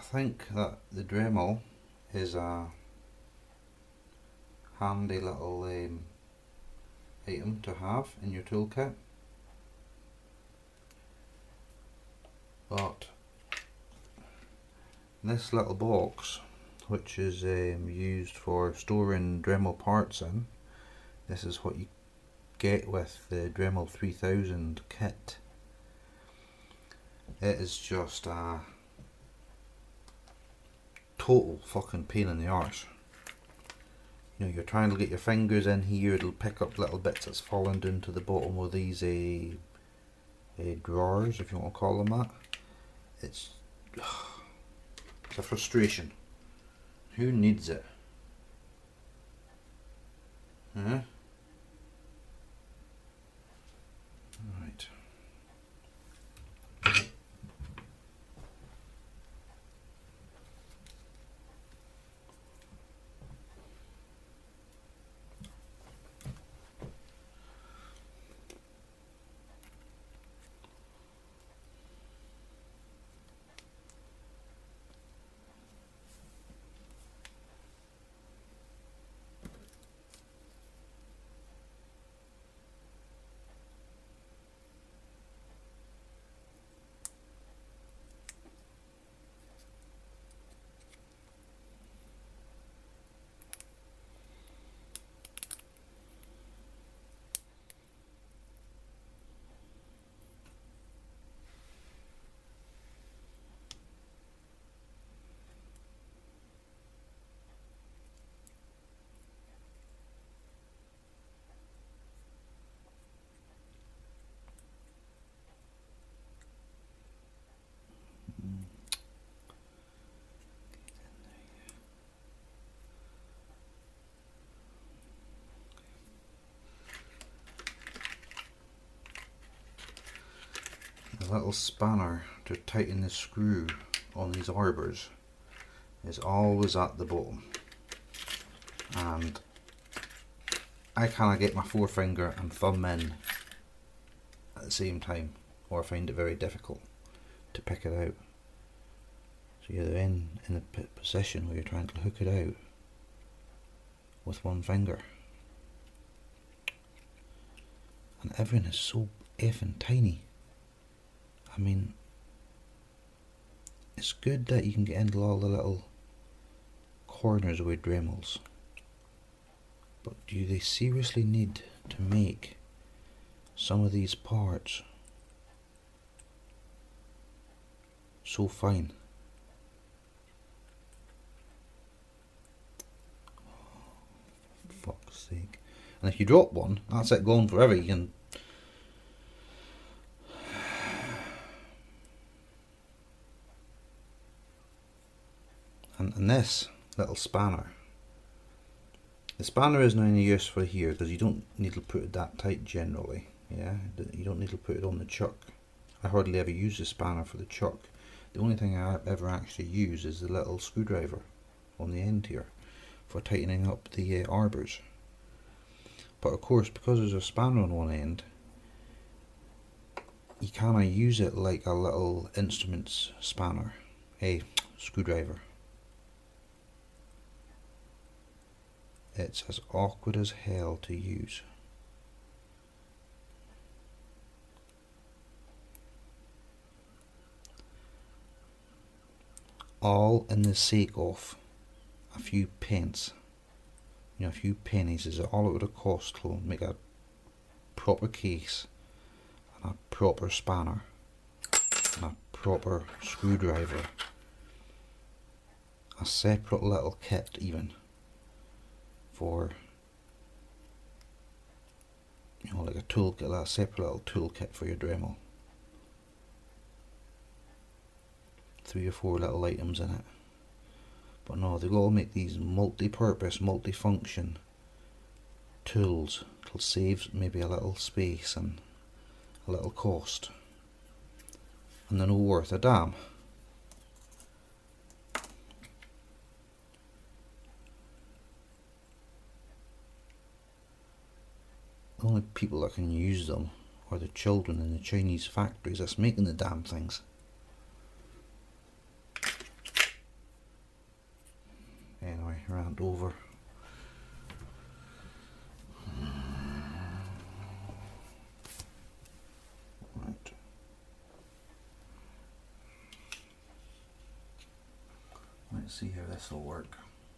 think that the Dremel is a handy little item to have in your toolkit, but this little box, which is used for storing Dremel parts in, this is what you get with the Dremel 3000 kit. It is just a total fucking pain in the arse. You know, you're trying to get your fingers in here, it'll pick up little bits that's fallen down to the bottom of these drawers, if you want to call them that. It's a frustration. Who needs it? Huh? Right. The little spanner to tighten the screw on these arbors is always at the bottom, and I cannot get my forefinger and thumb in at the same time, or I find it very difficult to pick it out. So you're in a position where you're trying to hook it out with one finger, and everything is so effing tiny. I mean, it's good that you can get into all the little corners with Dremels, but do they seriously need to make some of these parts so fine? Oh, for fuck's sake. And if you drop one, that's it, gone forever. You can and this little spanner, the spanner isn't any use for here because you don't need to put it that tight generally. Yeah, you don't need to put it on the chuck. I hardly ever use the spanner for the chuck. The only thing I ever actually use is the little screwdriver on the end here for tightening up the arbors. But of course, because there's a spanner on one end, you kind of use it like a little instruments spanner, a screwdriver. It's as awkward as hell to use. All in the sake of a few pence. You know, a few pennies is all it would have cost to make a proper case and a proper spanner and a proper screwdriver. A separate little kit even for, you know, like a toolkit, a separate little toolkit for your Dremel. 3 or 4 little items in it. But no, they'll all make these multi-purpose, multi-function tools. It'll save maybe a little space and a little cost, and they're no worth a damn. The only people that can use them are the children in the Chinese factories that's making the damn things. rant over. Right. Let's see how this will work.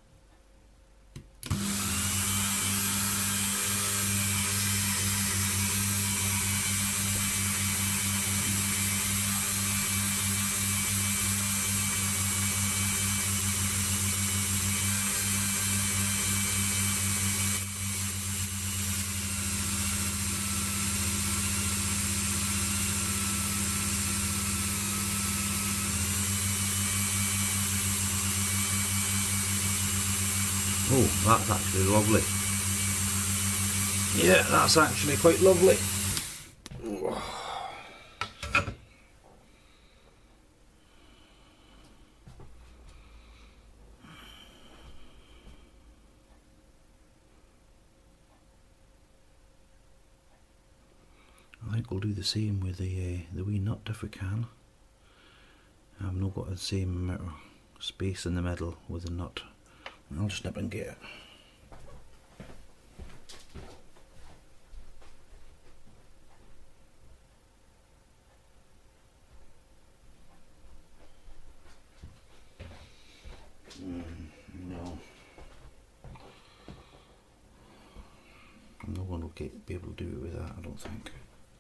Oh, that's actually lovely. Yeah, that's actually quite lovely. I think we'll do the same with the wee nut if we can. I've not got the same amount of space in the middle with the nut. I'll just nip and get it. No. No one will be able to do it with that, I don't think.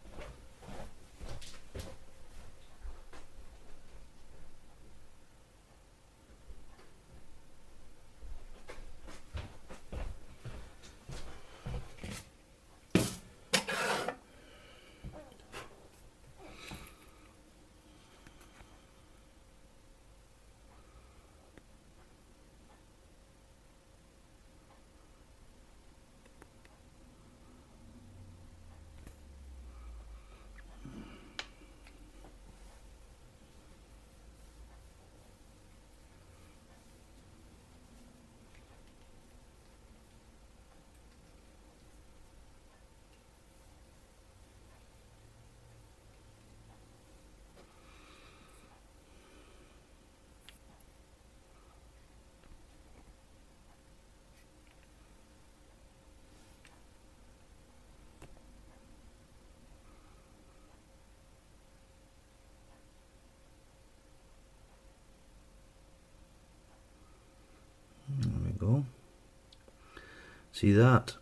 There we go. See that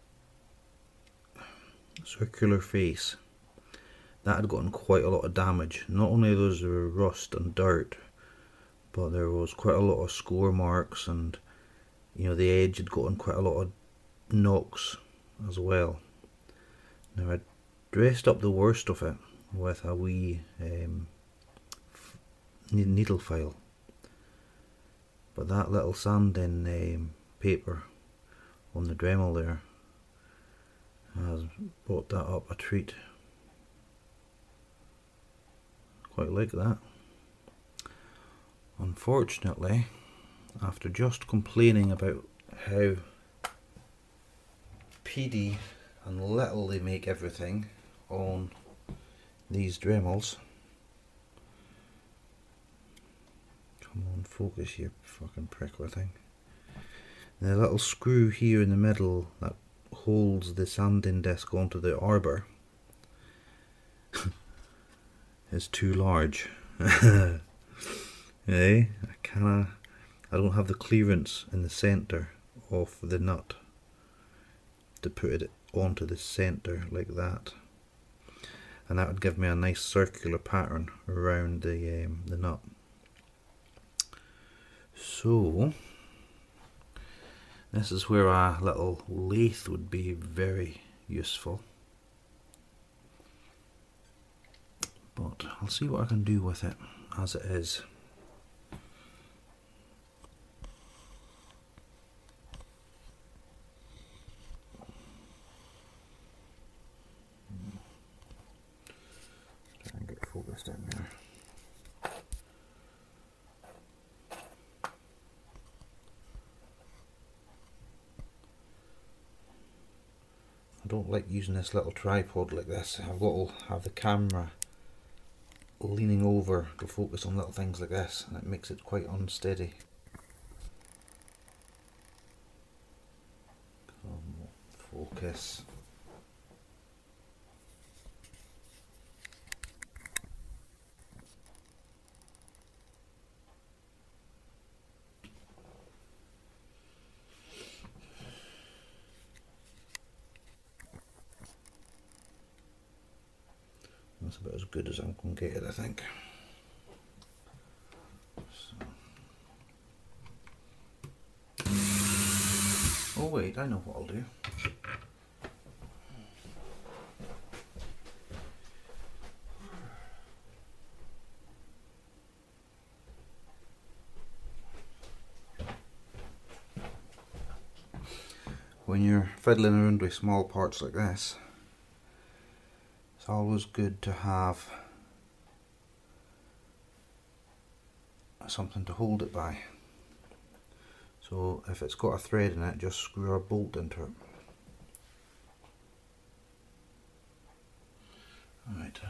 circular face? That had gotten quite a lot of damage. Not only was there rust and dirt, but there was quite a lot of score marks, and you know, the edge had gotten quite a lot of knocks as well. Now I dressed up the worst of it with a wee needle file, but that little sanding paper on the Dremel there has brought that up a treat. Quite like that. Unfortunately, after just complaining about how PD and little they make everything on these Dremels. Come on, focus, you fucking prickler thing. The little screw here in the middle that holds the sanding disc onto the arbor is too large. Eh? I don't have the clearance in the centre of the nut to put it onto the centre like that, and that would give me a nice circular pattern around the nut. So this is where a little lathe would be very useful, but I'll see what I can do with it as it is. Try and get focused in there. I don't like using this little tripod like this. I've got to have the camera leaning over to focus on little things like this, and it makes it quite unsteady. Focus. That's about as good as I'm going to get it, I think. So. Oh wait, I know what I'll do. When you're fiddling around with small parts like this, it's always good to have something to hold it by. So if it's got a thread in it, just screw a bolt into it. Alright.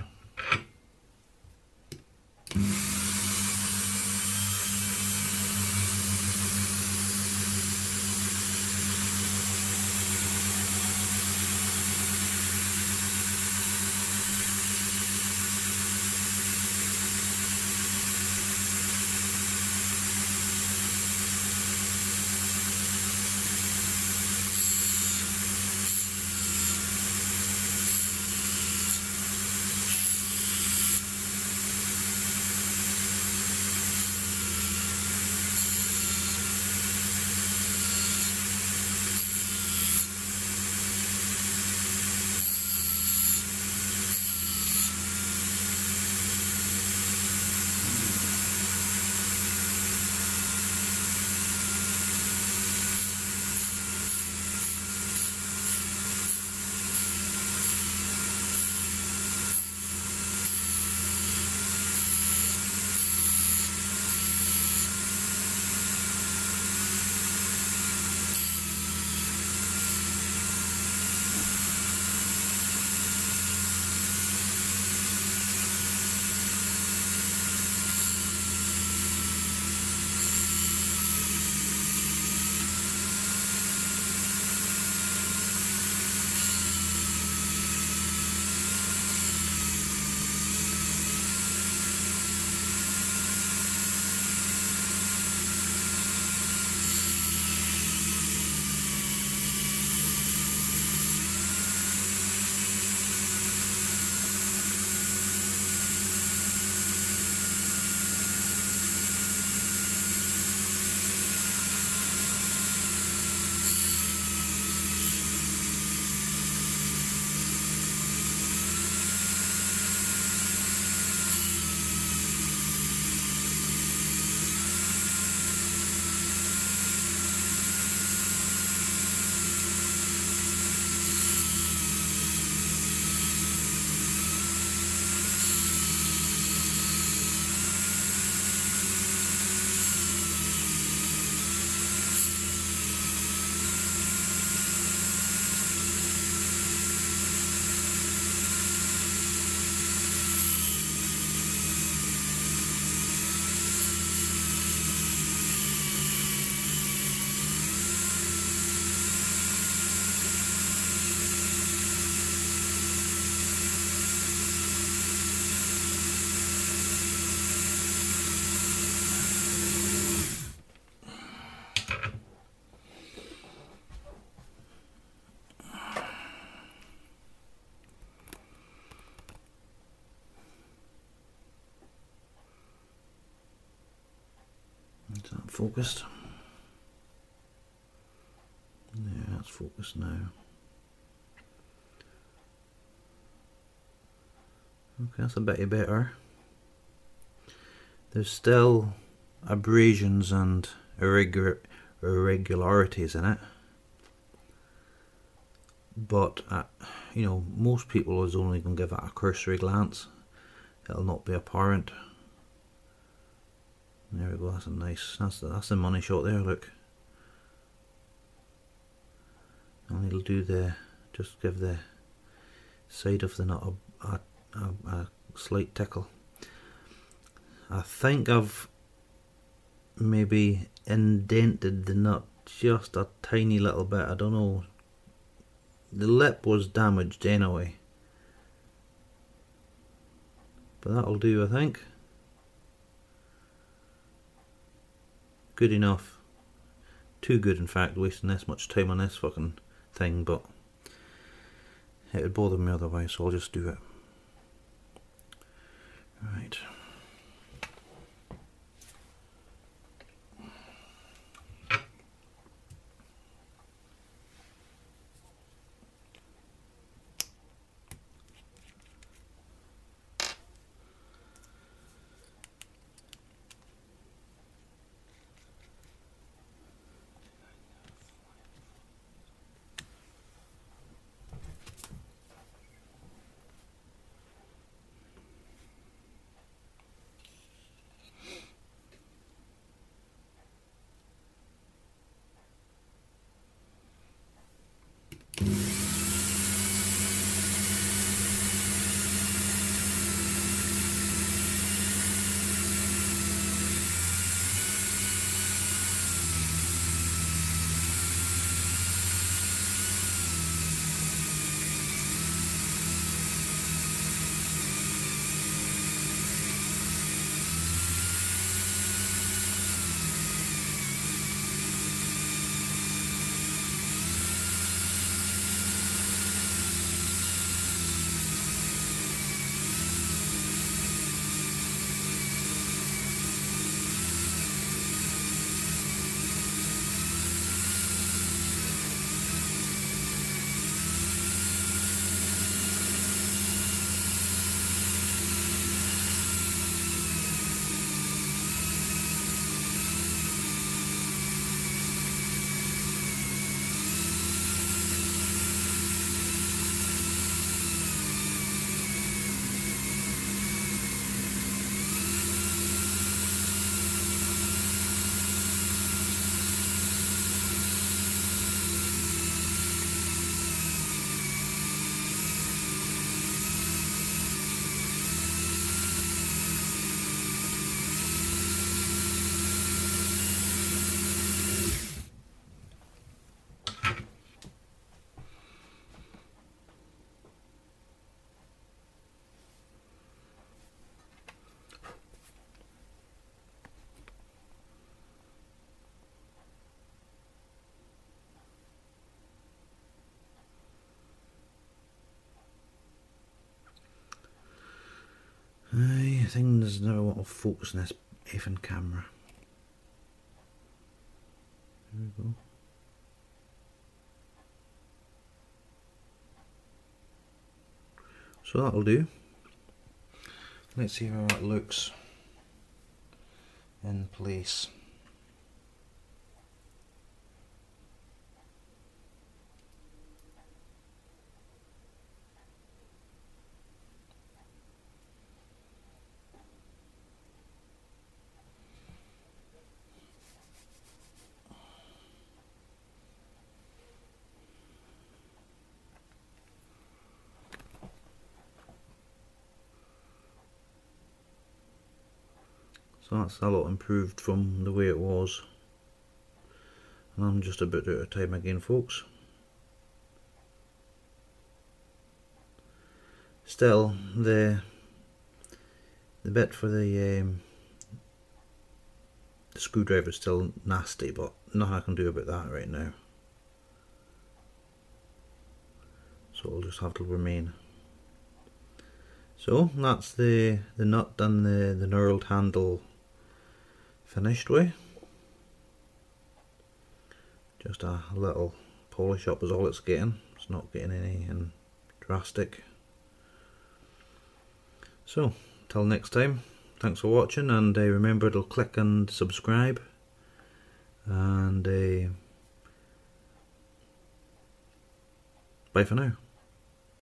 Is that focused? Yeah, that's focused now. Okay, that's a bit better. There's still abrasions and irregularities in it, but you know, most people is only going to give it a cursory glance. It'll not be apparent. There we go. That's a nice. That's the money shot there. Look, and it'll do the just give the side of the nut a slight tickle. I think I've maybe indented the nut just a tiny little bit. I don't know lip was damaged anyway. But that'll do, I think. Good enough. Too good, in fact, wasting this much time on this fucking thing, but it would bother me otherwise, so I'll just do it. Right. Things never want to focus on this effing camera. There we go. So that'll do. Let's see how that looks in place. So that's a lot improved from the way it was, and I'm just about out of time again, folks. Still, the bit for the screwdriver is still nasty, but nothing I can do about that right now. So it'll just have to remain. So that's the nut and the knurled handle finished with. Just a little polish up is all it's getting. It's not getting anything drastic. So till next time, thanks for watching, and remember to click and subscribe, and bye for now.